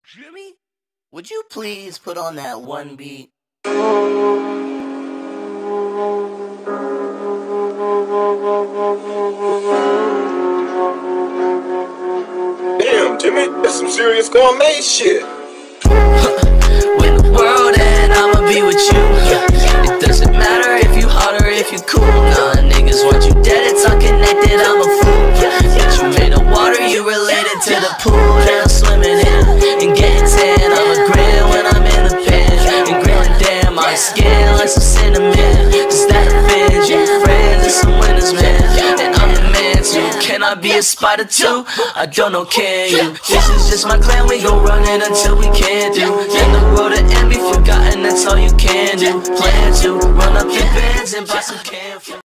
Jimmy, would you please put on that one beat? Damn, Jimmy, that's some serious gourmet shit. When the world end, I'ma be with you. It doesn't matter if you hot or if you cool. Nah, niggas want you dead, it's unconnected, I'm a fool. But you made of water, you related to the pool. And I'm swimming in and getting tan. I'm a grin when I'm in the pen. And grilling damn, my skin like some cinnamon. Does that offend you? Friends and some winners, man. And I'm the man too. Can I be a spider too? I don't know, can you? This is just my clan, we gon' run it until we can't do. Then the road to end be forgotten, that's all you can do. Plan to run up your bands and buy some can.